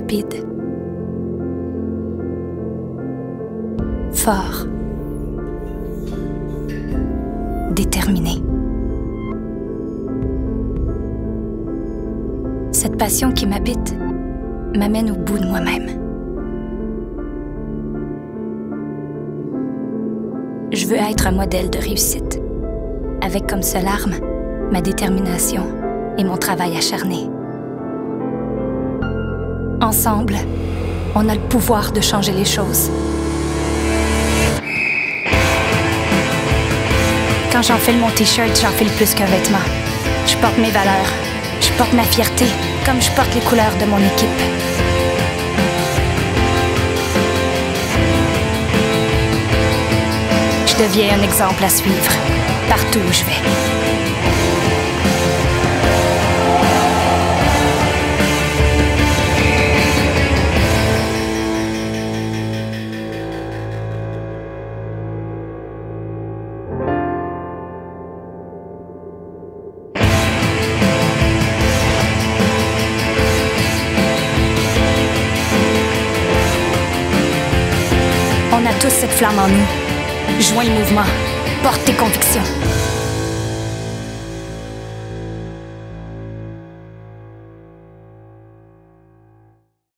intrépide, fort, déterminé. Cette passion qui m'habite m'amène au bout de moi-même. Je veux être un modèle de réussite, avec comme seule arme ma détermination et mon travail acharné. Ensemble, on a le pouvoir de changer les choses. Quand j'enfile mon t-shirt, j'enfile plus qu'un vêtement. Je porte mes valeurs, je porte ma fierté, comme je porte les couleurs de mon équipe. Je deviens un exemple à suivre, partout où je vais. On a tous cette flamme en nous. Joins le mouvement. Porte tes convictions.